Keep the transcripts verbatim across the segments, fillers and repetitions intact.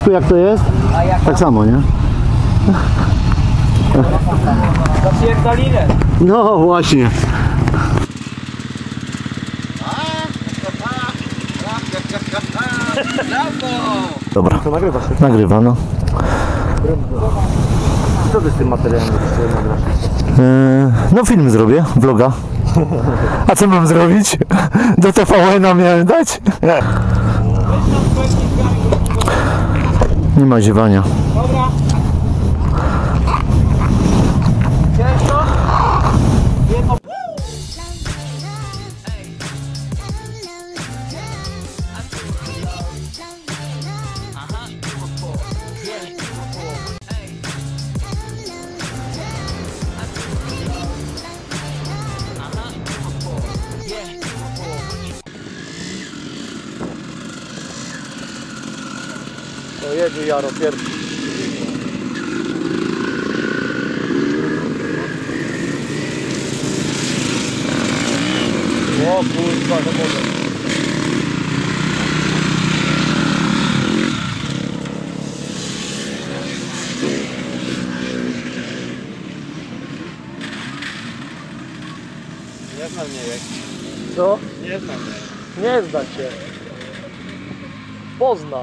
Jak to jest? Tak samo, nie? Zapierdoliny. No właśnie. Dobra, To nagrywa się. nagrywa, no. Co ty z tym materiałem będziesz nagrasz? Yy, no film zrobię, vloga. A co mam zrobić? Do T V N-a miałem dać? Nie ma ziewania. Dobra. Ciężko? Jedno. To jedzie Jaro pierwszy. O kurwa, no może. Nie znam mnie jak. Co? Nie znam mnie. Nie zda się. Pozna.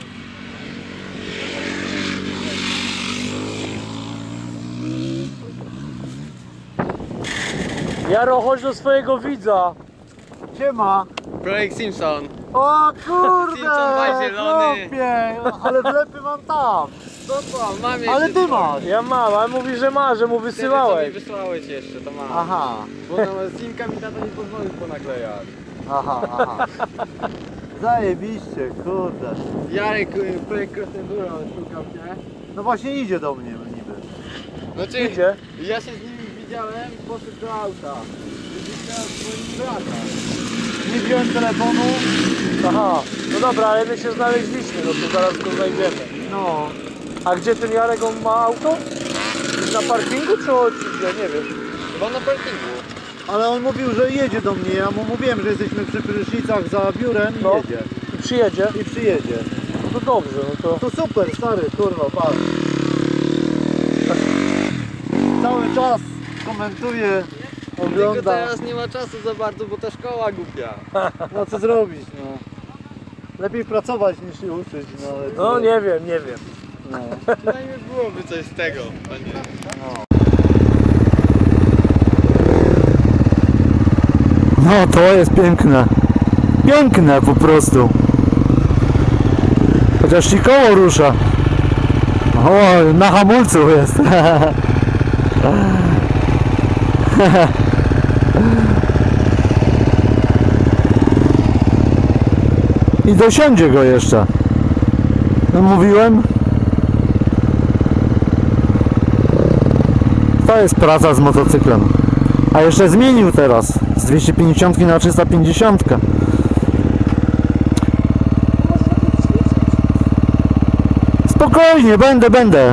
Jaro, chodź do swojego widza. Siema. Projekt Simpson. O kurde, Simpson ma zielony. chłopie, ale wlepy mam tam. Co to? Mam jeszcze. Ale ty masz. Ja mam, ale mówi, że ma, że mu Wtedy wysyłałeś. co mi wysłałeś jeszcze, to mam. Aha, Bo tam Simka mi tato nie pozwolił ponaklejać. aha, aha. Zajebiście, kurde. Jarek, y, projekt Cross Enduro, szukał cię. No właśnie idzie do mnie niby. Znaczy, Idzie? ja się z nim widziałem i poszedł do auta. Widziałem swoim brata. Nie wziąłem telefonu. Aha, no dobra, ale my się znaleźliśmy, no to zaraz go znajdziemy. No, A gdzie ten Jarek, on ma auto? Jest na parkingu czy o- czy gdzie? Nie wiem. Chyba na parkingu. ale on mówił, że jedzie do mnie. Ja mu mówiłem, że jesteśmy przy prysznicach za biurem i No. jedzie. I przyjedzie? I przyjedzie. No to dobrze, no to... To super, stary, kurwa, patrz. Cały czas komentuje, Tylko ogląda. teraz nie ma czasu za bardzo, bo ta szkoła głupia. No co zrobić, no. Lepiej pracować niż się uczyć, no ale... No nie wiem, nie wiem. No. Przynajmniej byłoby coś z tego, a nie. No to jest piękne. Piękne po prostu. Chociaż ci koło rusza. O, na hamulcu jest. I dosiądzie go jeszcze. No mówiłem. To jest praca z motocyklem. A jeszcze zmienił teraz z dwieście pięćdziesiąt na trzysta pięćdziesiąt. Spokojnie, będę, będę.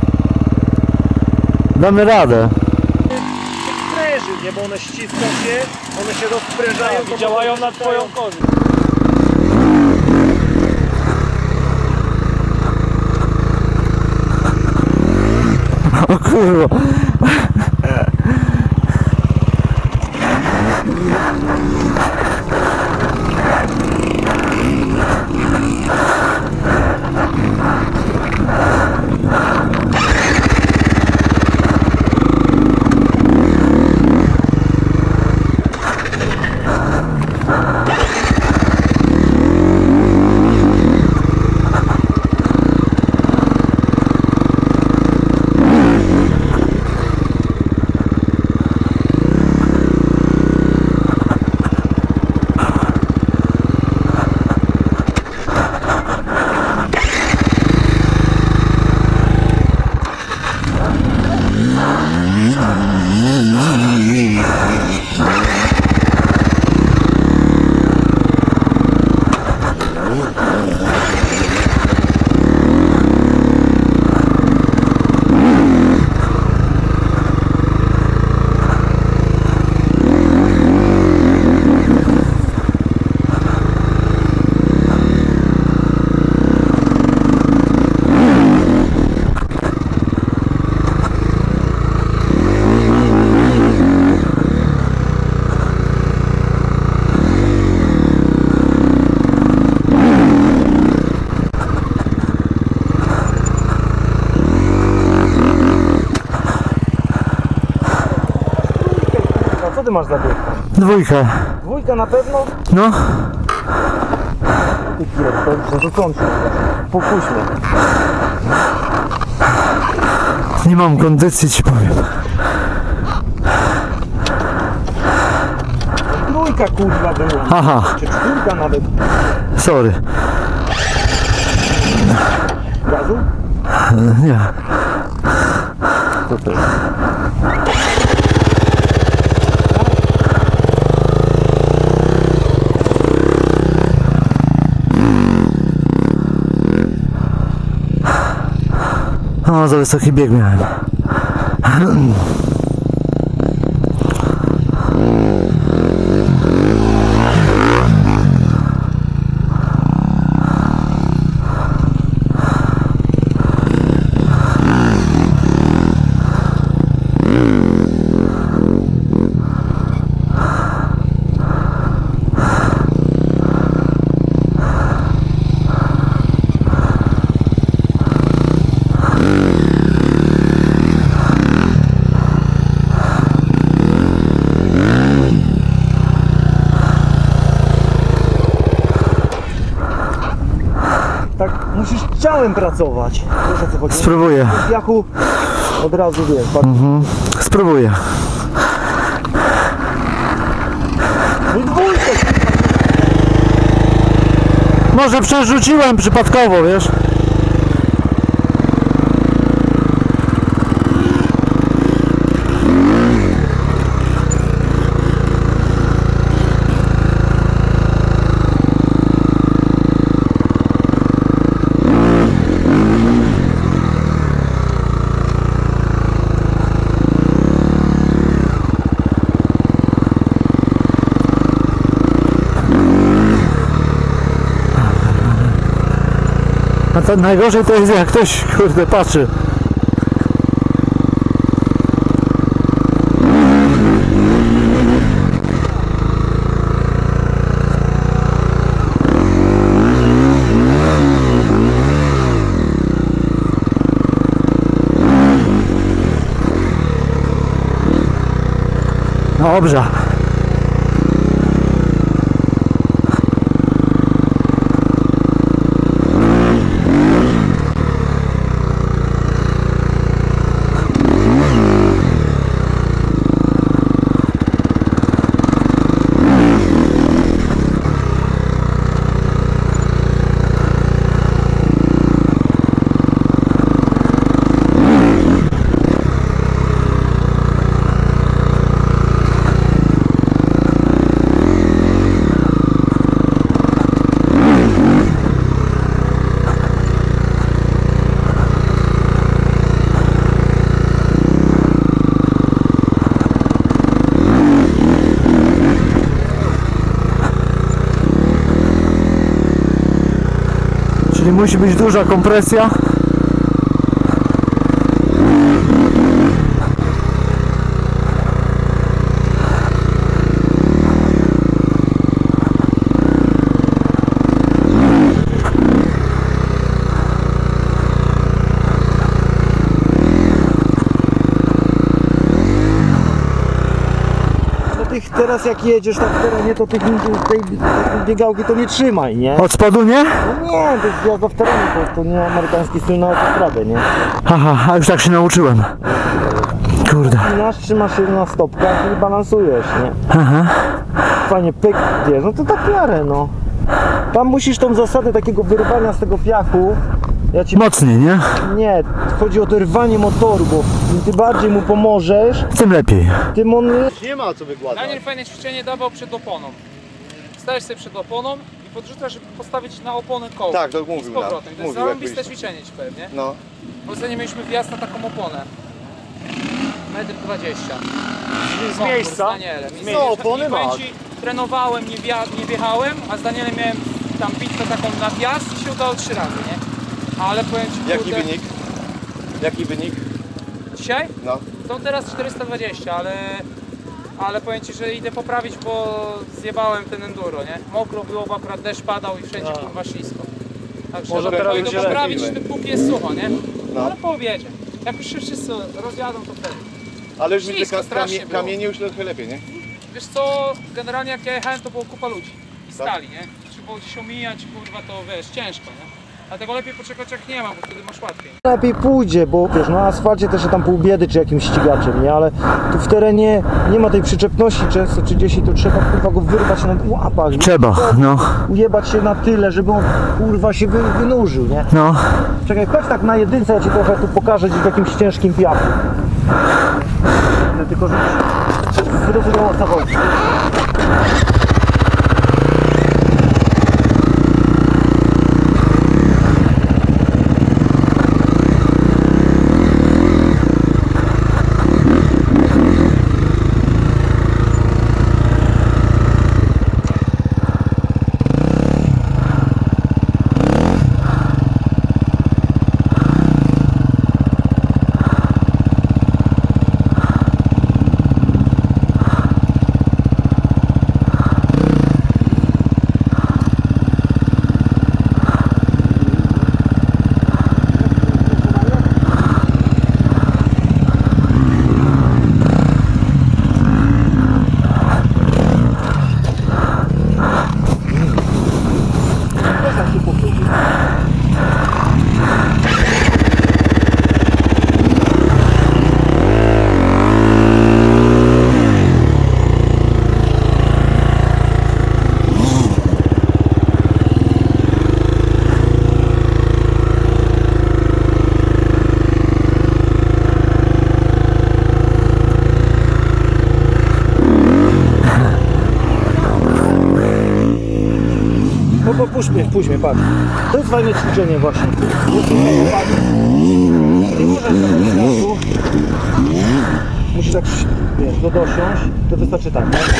Damy radę. Spręży, nie? Bo one ściską się, one się rozprężają i działają na twoją korzyść. O kurwa. Co ty masz za bieg? Dwójkę. Dwójka na pewno? No. Ty pierdol, że to się. Popuśćmy. Nie mam kondycji, ci powiem. Trójka kurwa była. Aha, Czy czwórka nawet. sorry. Gazu? Nie. Co to jest? O, za wysoki bieg miałem. Tak, musisz ciałem pracować. Wiesz o co chodzi? Spróbuję. W piachu od razu wiesz. Patrz. Mhm. Spróbuję. No i dwójkę! Może przerzuciłem przypadkowo, wiesz? A to najgorzej to jest, jak ktoś, kurde, patrzy. Dobrze. Czyli musi być duża kompresja. No tych teraz jak jedziesz tak w terenie, to tych tej, tej biegałki to nie trzymaj, nie? Od spodu nie? No nie, to jest jazda w terenie, to, to nie amerykański styl na autostradę, nie? Aha, a już tak się nauczyłem. Kurde. Trzymasz, trzymasz się na stopkach i balansujesz, nie? Aha. Fajnie, pyk, wiesz, no to tak w miarę, no. Tam musisz tą zasadę takiego wyrwania z tego piachu. Ja ci... Mocniej, nie? Nie, chodzi o to rwanie motoru, bo im ty bardziej mu pomożesz, Tym lepiej. tym on... Nie ma co wykładać. Daniel fajne ćwiczenie dawał przed oponą. Stajesz sobie przed oponą i podrzucasz, żeby postawić na oponę koło. Tak, to I z mówił nam. powrotem. To jest Mówił, jak zarąbiste byliśmy. ćwiczenie ci powiem, nie? No. W Polsce mieliśmy wjazd na taką oponę. metr dwadzieścia. Z miejsca? Z Danielem. I No, z- opony i powiem masz. ci, trenowałem, nie, wja- nie wjechałem, a z Danielem miałem tam bitwę taką na wjazd i się udało trzy razy, nie? Ale powiem ci, Jaki kurde, wynik? Jaki wynik? dzisiaj? No. To teraz czterysta dwadzieścia, ale, ale powiem ci, że idę poprawić, bo zjebałem ten enduro, nie? Mokro było, bo akurat deszcz padał i wszędzie A. kurwa ślisko. Także Może to teraz idę będzie poprawić, lepiej. póki jest sucho, nie? No. Ale po obiedzie. Jak już się wszyscy rozjadą, to wtedy. Ale już widzę, Ślisko, ka strasznie kamie było. kamienie już trochę lepiej, nie? wiesz co, generalnie jak ja jechałem, to było kupa ludzi i stali, nie? Trzeba było gdzieś omijać, kurwa, to wiesz, ciężko, nie? Dlatego lepiej poczekać jak nie ma, bo wtedy masz łatwiej. Lepiej pójdzie, bo wiesz, na asfalcie też tam pół biedy czy jakimś ścigaczem, nie? Ale tu w terenie nie ma tej przyczepności często, czy gdzieś i to trzeba kurwa go wyrwać na łapach. nie? Trzeba, no. Ujebać się na tyle, żeby on kurwa się wy, wynurzył, nie? No. Czekaj, chodź tak na jedynce, ja ci trochę tu pokażę gdzieś w jakimś ciężkim piachu. Tylko, że zrozumiało o co chodzi. No puść mnie, puść mnie, patrz. To jest fajne ćwiczenie właśnie. Nie możesz tego środku. Musisz tak, wiesz, to dosiąść, to wystarczy tak, nie?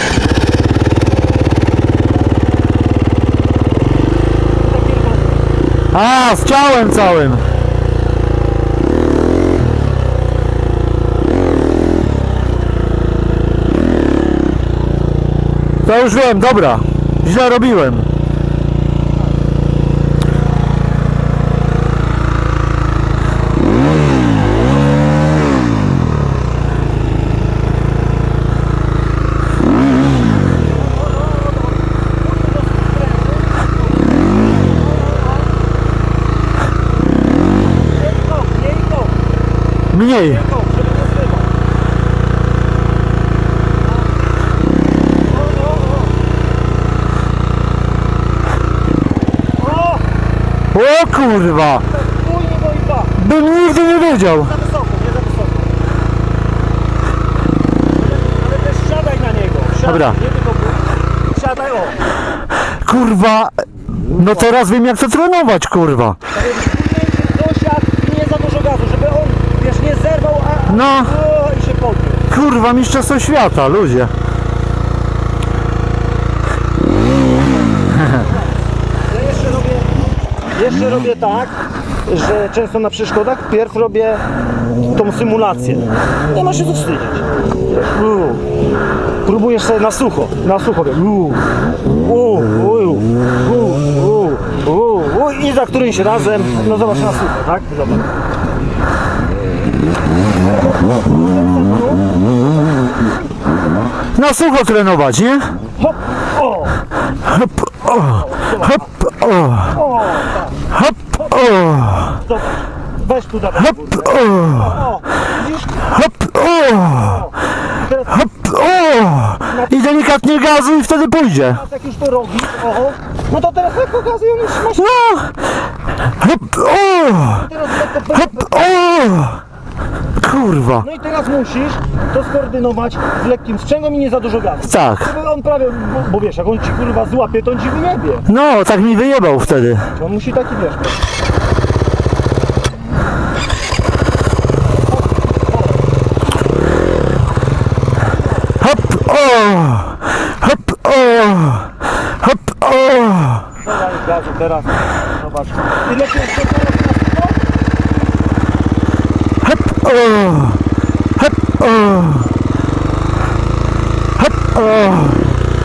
A, z ciałem całym. To już wiem, dobra. Źle robiłem. Mniej. O kurwa! Bym nigdy nie wiedział. Za wysoko, nie za wysoko. Ale też siadaj na niego. Siadaj, Dobra. nie tylko bój. Siadaj, o. Kurwa. No teraz wiem jak to trenować, kurwa. Tak jakbyś później dosiadł i nie za dużo gazu, żeby on, wiesz, nie zerwał, a... No. O, i się podniósł. Kurwa, mistrzostwo świata, ludzie. Ja jeszcze robię, jeszcze robię tak, że często na przeszkodach pierw robię tą symulację. Nie ma się co wstydzić. U. Próbujesz sobie na sucho, na sucho. U. U. U. U. U. U. U. I za którymś razem, no zobacz na sucho, tak? Zobacz. Na sucho trenować, nie? Hop, o, Hop, o, hop, o, o, tak. hop, o, Zobacz. Weź tu dawaj. hop, o, O, widzisz? hop, o, Teraz hop, o. I delikatnie gazu i wtedy pójdzie. jak już to robisz, o, no to teraz lekko gazu i on już masz. No. Hop, o, Teraz lekko, hop, o. Kurwa. no i teraz musisz to skoordynować z lekkim sprzęgłem i nie za dużo gazu. Tak. Żeby on prawie, bo, bo wiesz, jak on ci kurwa złapie, to on ci wyjebie. No, tak mi wyjebał wtedy. On musi taki, wiesz, Hop, o, hop, o, hop, o. dodaj gazu teraz, zobacz. I lepiej jeszcze teraz na sucho. Hop, o, hop, o, hop, o,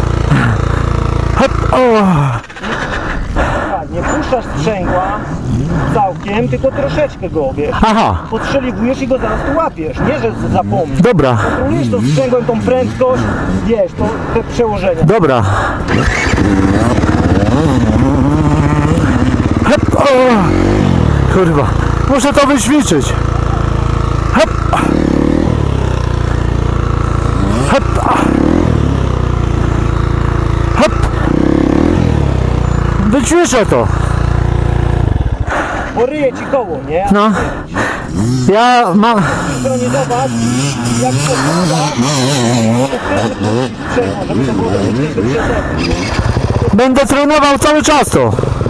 hop, o. Tak, nie puszczasz sprzęgła, całkiem, tylko troszeczkę go, wiesz. Aha, Podstrzeliwujesz i go zaraz tu łapiesz, nie że zapomnisz. dobra, Kontrolujesz tą sprzęgłem, tą prędkość, wiesz, to te przełożenia. dobra. Hep, o, kurwa, muszę to wyćwiczyć. Hep. Hep. Hep. Wyćwiczę to. Bo ryje ci koło, nie? No. Ja mam... Stronie zobacz, jak to wygląda, to wtedy sprzęgło, żeby to było do przodu. Będę trenował cały czas to.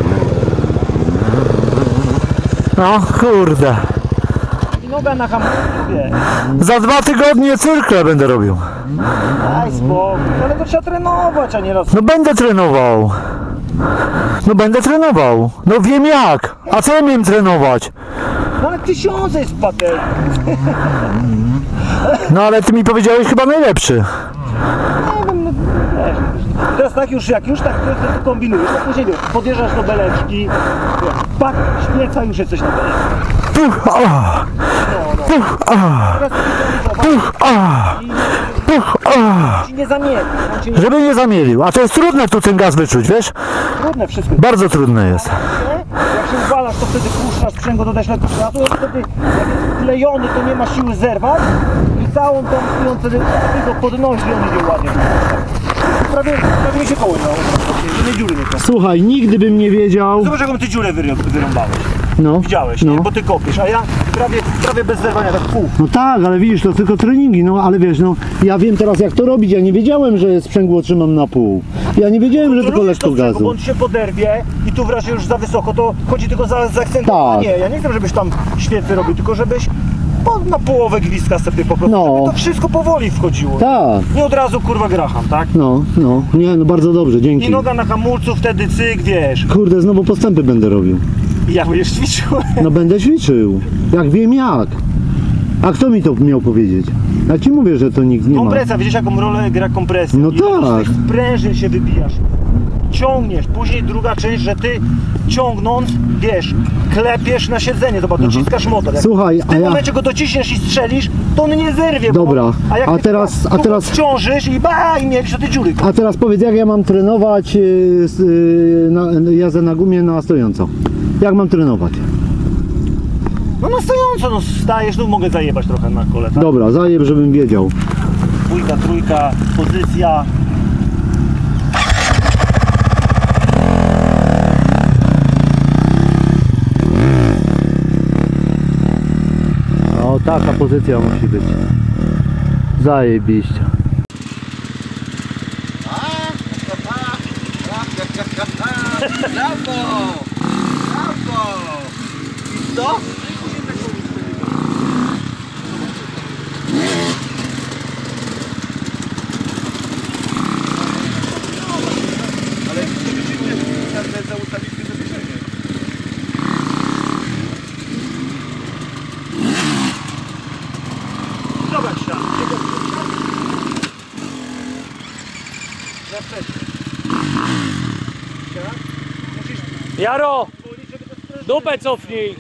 No kurde. I noga na hamulcu, wiesz. Za dwa tygodnie cyrkle będę robił. Daj spokój, ale to trzeba trenować, a nie raz. No będę trenował. No będę trenował. No wiem jak. A co ja miałem trenować? No ale tysiące jest patent. No ale ty mi powiedziałeś chyba najlepszy. Nie wiem, no wiesz. Teraz tak już, jak już tak to kombinujesz, to później wiesz, podjeżdżasz do beleczki, wiesz, pak, śmieca, już jesteś na beleczce. Puch, a, No, no. puch, a, Teraz puch, a, puch, a. ci nie zamieni, on ci nie Żeby nie zamielił. A to jest trudne tu ten gaz wyczuć, wiesz? trudne wszystko. Bardzo trudne jest. Jak się uwalasz, to wtedy puszczasz sprzęgło, dodać lekko gazu, a wtedy jak jest klejony, to nie ma siły zerwać i całą tą siłą wtedy go podnosi i on idzie ładnie. Prawie, prawie mi się koło nie jednej dziury nie koło. Słuchaj, nigdy bym nie wiedział. Zobacz, jaką ty dziurę wyry- wyrąbałeś. No, Widziałeś, no. nie? Bo ty kopiesz, a ja prawie, prawie bez zerwania, tak pół. No tak, ale widzisz, to tylko treningi, no ale wiesz, no ja wiem teraz jak to robić, ja nie wiedziałem, że sprzęgło trzymam na pół. Ja nie wiedziałem, że tylko Kontrolujesz to lekko sprzęgło, bo gazu. on się poderwie i tu w razie już za wysoko, to chodzi tylko za zaakcentowanie. Tak. Ja nie chcę, żebyś tam świetnie robił, tylko żebyś po, na połowę gwizdka sobie po prostu, No. żeby to wszystko powoli wchodziło. Tak, Nie od razu kurwa graham, tak? no, no, nie, no bardzo dobrze, I dzięki. noga na hamulcu, wtedy cyk, wiesz. Kurde, znowu postępy będę robił. I jak będziesz ćwiczył. No będę ćwiczył, jak wiem jak. A kto mi to miał powiedzieć? Ja ci mówię, że to nikt nie ma. Kompresja, widzisz jaką rolę gra kompresja. No Ile to tak. z tych sprężyn się wybijasz. Ciągniesz, później druga część, że ty ciągnąc, wiesz, klepiesz na siedzenie, zobacz, dociskasz motor. Jak Słuchaj, w a tym ja... momencie go dociśniesz i strzelisz, to on nie zerwie. Dobra, bo, a, jak a ty teraz- tu a teraz- wciążysz i ba, i mielisz te dziury. A teraz powiedz, jak ja mam trenować yy, z, yy, na, jazdę na gumie na stojąco? Jak mam trenować? No na stojąco, no stajesz, no mogę zajebać trochę na kole, tak? Dobra, zajeb, żebym wiedział. Dwójka, trójka, pozycja. No taka pozycja musi być. Zajebiście. Brawo! Brawo! I co? Zobacz tam, czego za wcześnie. Tak? Musisz Jaro, pozwolić, żeby to sprężyny... dupę cofnij.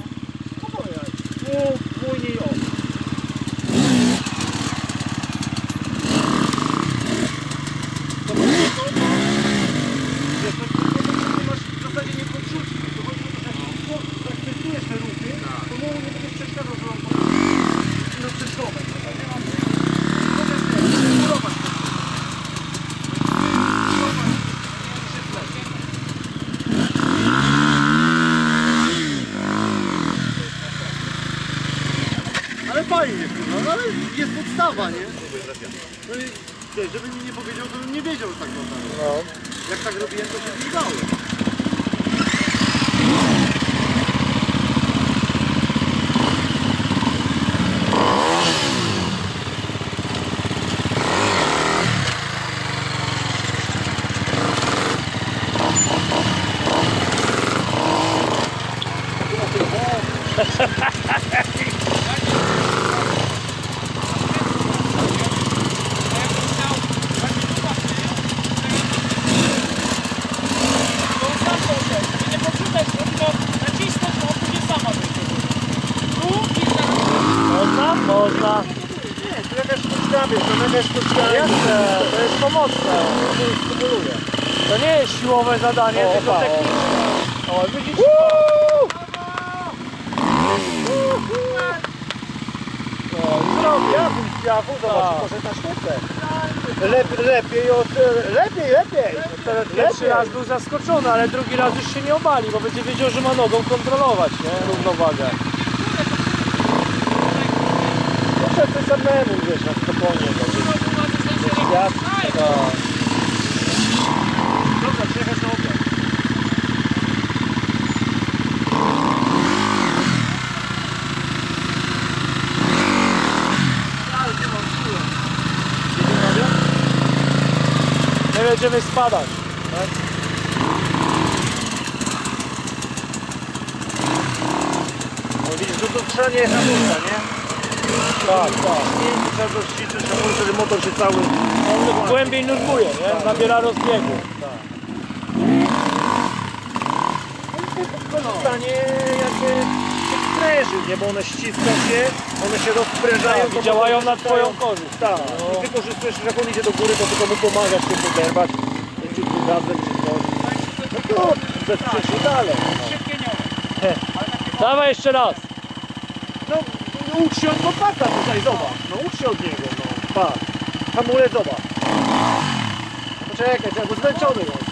Pół, płynie i o. To po prostu, no, wiesz, to, to, to, to masz w zasadzie nie podrzucić. To chodzi o to, że jak tylko zaakcentujesz te ruchy, to mu nie będziesz przeszkadzał, że on po prostu na przeszkodę. Nie mam... To też nie, regulować to. Ale fajnie, no ale jest podstawa, nie? No i wiesz, żeby mi nie powiedział, to bym nie wiedział, że tak można robić. No. Jak tak robiłem, to się nie dało. Nie podrzucać, tylko nacisnąć można. Nie, to jakaś sztuczka, wiesz, to jakaś sztuczka. Jasne, to jest pomocne. To stymuluje. To nie jest siłowe zadanie, o, tylko techniczne. O, widzisz? Zrobię, ja bym zjawu, zobacz, może na sztuce. Lepiej, lepiej, od, lepiej, lepiej. Teraz pierwszy raz był zaskoczony, ale drugi raz już się nie obali, bo będzie wiedział, że ma nogą kontrolować, nie? Równowagę. Muszę ty samemu, wiesz, na spokojnie. Ja, tak. Dobra, przyjechać na obiad. My będziemy spadać, tak? No widzisz, to to trzeba nie hamulca, nie? Tak, tak. Nie trzeba go ściszyć hamulca, żeby motor się cały... On głębiej nurkuje, nie? Tak. Nabiera rozbiegu. Tak. No stanie jakby się spręży, nie? Bo one ściską się, one się rozprężają. Tak, i działają na twoją korzyść. Tak. No. I wykorzystujesz, jak on idzie do góry, to tylko mu pomagasz się poderwać. Ciutki gazem czy coś. No to zesprzesz się dalej. No. Dawaj jeszcze raz. No ucz się od chłopaka tutaj, zobacz. No ucz się od niego, no. Patrz. Hamulec, zobacz. Poczekaj, trzeba go zmęczony jest.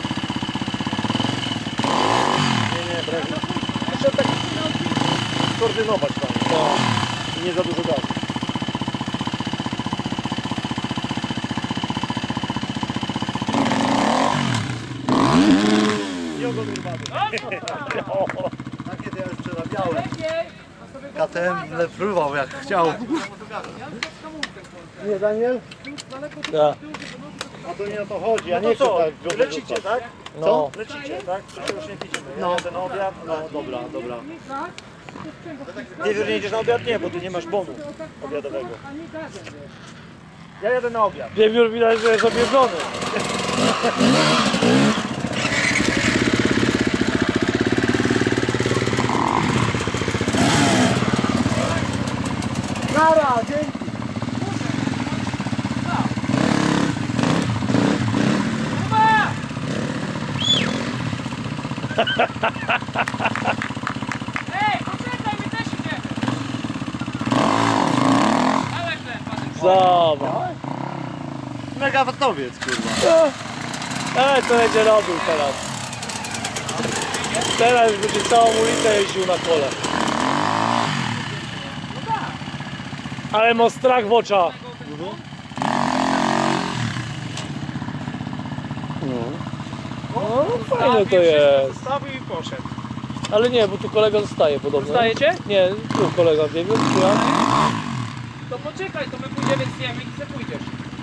Nie, nie, brewnie. Trzeba tak koordynować tam. No. I nie za dużo gazu. Nie ogon urwany. Takie to ja już przerabiałem. K T M próbował jak chciał. Nie, Daniel? Tak. A to nie o to chodzi, ja nie chcę tak lecicie, tak? No. Co? Lecicie, tak? Przecież już nie widzimy. Ja no. Ten obiad? No dobra, dobra. Ty nie idziesz na obiad? Nie, bo ty nie masz bonu obiadowego. Ja jadę na obiad. Wiewiór widać, że jest objedzony. Nara, dzięki. Ej, poczekaj, my też idziemy! Dawaj chleb, Patryk. Zobacz. Mega watowiec, kurwa. Ale co będzie robił teraz? Teraz już będzie całą ulicę jeździł na kole. Ale ma strach w oczach. No, fajne to jest. Zostawił i poszedł. Ale nie, bo tu kolega zostaje podobno. Zostajecie? Nie, tu kolega biegł, tu ja. To poczekaj, to my pójdziemy z ziemi i ty pójdziesz.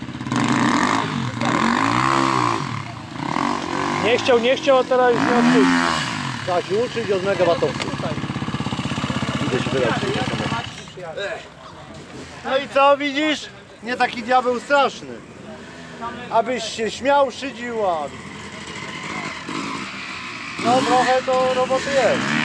Nie chciał, nie chciał, a teraz już nie odpuści. Tak, i uczyć od megawatowców. Idę się wyleczyć. No i co, widzisz? Nie taki diabeł straszny. Abyś się śmiał, szydził, a... No trochę to roboty jest.